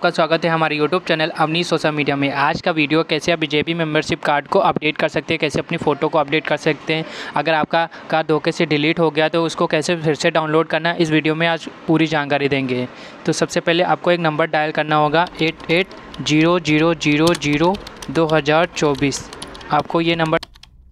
आपका स्वागत है हमारे YouTube channel Avni social media में। आज का वीडियो कैसे आप बीजेपी मेंबरशिप कार्ड को अपडेट कर सकते हैं, कैसे अपनी फ़ोटो को अपडेट कर सकते हैं। अगर आपका कार्ड धोखे से डिलीट हो गया तो उसको कैसे फिर से डाउनलोड करना, इस वीडियो में आज पूरी जानकारी देंगे। तो सबसे पहले आपको एक नंबर डायल करना होगा 8800002024। आपको ये नंबर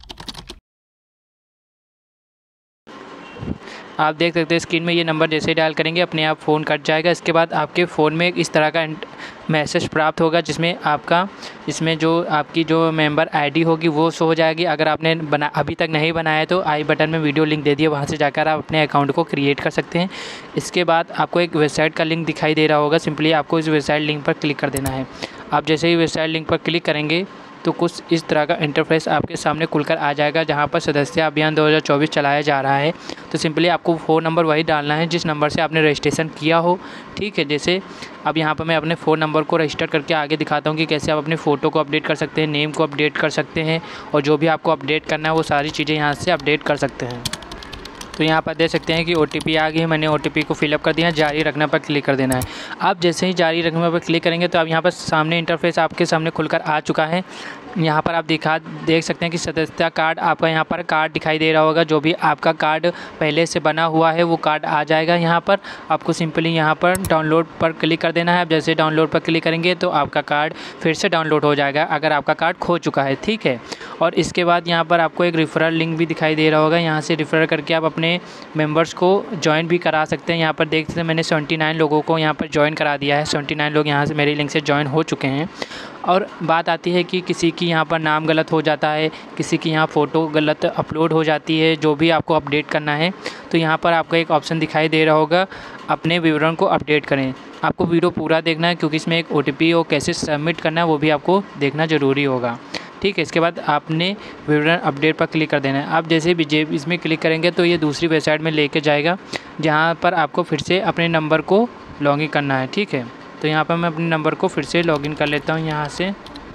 आप देख सकते हैं स्क्रीन में, ये नंबर जैसे ही डायल करेंगे अपने आप फ़ोन कट जाएगा। इसके बाद आपके फ़ोन में इस तरह का मैसेज प्राप्त होगा जिसमें जो आपकी जो मेंबर आईडी होगी वो शो हो जाएगी। अगर आपने अभी तक नहीं बनाया तो आई बटन में वीडियो लिंक दे दिया, वहाँ से जाकर आप अपने अकाउंट को क्रिएट कर सकते हैं। इसके बाद आपको एक वेबसाइट का लिंक दिखाई दे रहा होगा, सिंपली आपको इस वेबसाइट लिंक पर क्लिक कर देना है। आप जैसे ही वेबसाइट लिंक पर क्लिक करेंगे तो कुछ इस तरह का इंटरफेस आपके सामने खुलकर आ जाएगा, जहां पर सदस्य अभियान 2024 चलाया जा रहा है। तो सिंपली आपको फ़ोन नंबर वही डालना है जिस नंबर से आपने रजिस्ट्रेशन किया हो। ठीक है, जैसे अब यहाँ पर मैं अपने फ़ोन नंबर को रजिस्टर करके आगे दिखाता हूँ कि कैसे आप अपनी फ़ोटो को अपडेट कर सकते हैं, नेम को अपडेट कर सकते हैं, और जो भी आपको अपडेट करना है वो सारी चीज़ें यहाँ से अपडेट कर सकते हैं। तो यहाँ पर देख सकते हैं कि OTP आ गई है, मैंने OTP को फिलअप कर दिया। जारी रखने पर क्लिक कर देना है। आप जैसे ही जारी रखने पर क्लिक करेंगे तो अब यहाँ पर सामने इंटरफेस आपके सामने खुलकर आ चुका है। यहाँ पर आप देख सकते हैं कि सदस्यता कार्ड, आपका यहाँ पर कार्ड दिखाई दे रहा होगा। जो भी आपका कार्ड पहले से बना हुआ है वो कार्ड आ जाएगा। यहाँ पर आपको सिंपली यहाँ पर डाउनलोड पर क्लिक कर देना है। आप जैसे डाउनलोड पर क्लिक करेंगे तो आपका कार्ड फिर से डाउनलोड हो जाएगा अगर आपका कार्ड खो चुका है। ठीक है, और इसके बाद यहाँ पर आपको एक रेफरल लिंक भी दिखाई दे रहा होगा। यहाँ से रेफर करके आप अपने मेंबर्स को ज्वाइन भी करा सकते हैं। यहाँ पर देख सकते हैं मैंने 79 लोगों को यहाँ पर ज्वाइन करा दिया है। 79 लोग यहाँ से मेरे लिंक से ज्वाइन हो चुके हैं। और बात आती है कि किसी की यहाँ पर नाम गलत हो जाता है, किसी की यहाँ फ़ोटो गलत अपलोड हो जाती है, जो भी आपको अपडेट करना है तो यहाँ पर आपको एक ऑप्शन दिखाई दे रहा होगा, अपने विवरण को अपडेट करें। आपको वीडियो पूरा देखना है क्योंकि इसमें एक OTP और कैसे सबमिट करना है वो भी आपको देखना ज़रूरी होगा। ठीक है, इसके बाद आपने विवरण अपडेट पर क्लिक कर देना है। आप जैसे भी इसमें क्लिक करेंगे तो ये दूसरी वेबसाइट में लेके जाएगा, जहाँ पर आपको फिर से अपने नंबर को लॉगिन करना है। ठीक है, तो यहाँ पर मैं अपने नंबर को फिर से लॉगिन कर लेता हूँ यहाँ से।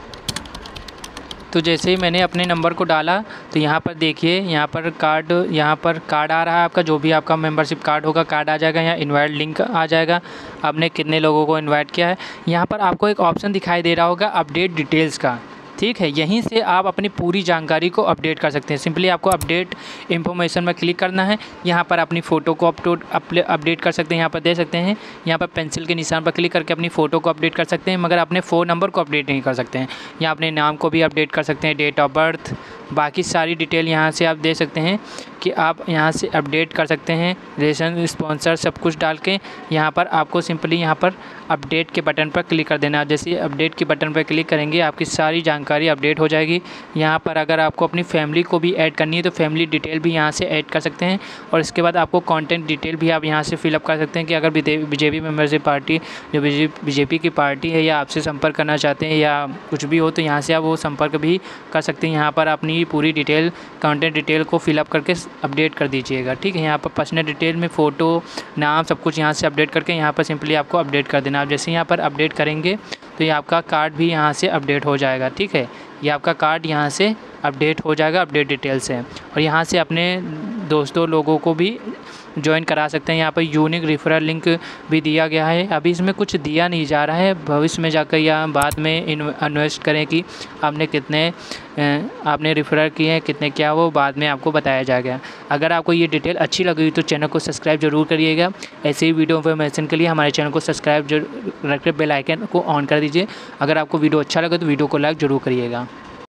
तो जैसे ही मैंने अपने नंबर को डाला तो यहाँ पर देखिए, यहाँ पर कार्ड आ रहा है आपका, जो भी आपका मेंबरशिप कार्ड होगा कार्ड आ जाएगा। यहाँ इनवाइट लिंक आ जाएगा, आपने कितने लोगों को इनवाइट किया है। यहाँ पर आपको एक ऑप्शन दिखाई दे रहा होगा अपडेट डिटेल्स का। ठीक है, यहीं से आप अपनी पूरी जानकारी को अपडेट कर सकते हैं। सिंपली आपको अपडेट इन्फॉर्मेशन में क्लिक करना है। यहाँ पर अपनी फ़ोटो को अपडेट कर सकते हैं। यहाँ पर देख सकते हैं, यहाँ पर पेंसिल के निशान पर क्लिक करके अपनी फ़ोटो को अपडेट कर सकते हैं, मगर अपने फ़ोन नंबर को अपडेट नहीं कर सकते हैं। यहाँ अपने नाम को भी अपडेट कर सकते हैं, डेट ऑफ बर्थ, बाकी सारी डिटेल यहाँ से आप दे सकते हैं कि आप यहाँ से अपडेट कर सकते हैं। रेशन स्पॉन्सर सब कुछ डाल के यहाँ पर आपको सिंपली यहाँ पर अपडेट के बटन पर क्लिक कर देना। जैसे अपडेट के बटन पर क्लिक करेंगे आपकी सारी जानकारी अपडेट हो जाएगी। यहाँ पर अगर आपको अपनी फैमिली को भी ऐड करनी है तो फैमिली डिटेल भी यहाँ से ऐड कर सकते हैं। और इसके बाद आपको कंटेंट डिटेल भी आप यहाँ से फिलअप कर सकते हैं कि अगर बीजेपी मेंबरशिप पार्टी जो बीजेपी की पार्टी है या आपसे संपर्क करना चाहते हैं या कुछ भी हो तो यहाँ से आप वो संपर्क भी कर सकते हैं। यहाँ पर अपनी पूरी डिटेल कंटेंट डिटेल को फिलअप करके अपडेट कर दीजिएगा। ठीक है, यहाँ पर पर्सनल डिटेल में फ़ोटो, नाम सब कुछ यहाँ से अपडेट करके यहाँ पर सिंपली आपको अपडेट कर देना। आप जैसे यहाँ पर अपडेट करेंगे तो ये आपका कार्ड भी यहाँ से अपडेट हो जाएगा। ठीक है, ये आपका कार्ड यहाँ से अपडेट हो जाएगा अपडेट डिटेल से। और यहाँ से अपने दोस्तों लोगों को भी ज्वाइन करा सकते हैं। यहाँ पर यूनिक रेफरल लिंक भी दिया गया है। अभी इसमें कुछ दिया नहीं जा रहा है, भविष्य में जाकर या बाद में इन्वेस्ट करें कि आपने कितने आपने रेफरल किए हैं, कितने क्या, वो बाद में आपको बताया जाएगा। अगर आपको ये डिटेल अच्छी लगी तो चैनल को सब्सक्राइब जरूर करिएगा। ऐसे ही वीडियो इन्फॉर्मेशन के लिए हमारे चैनल को सब्सक्राइब रख के बेल आइकन को ऑन कर दीजिए। अगर आपको वीडियो अच्छा लगे तो वीडियो को लाइक ज़रूर करिएगा।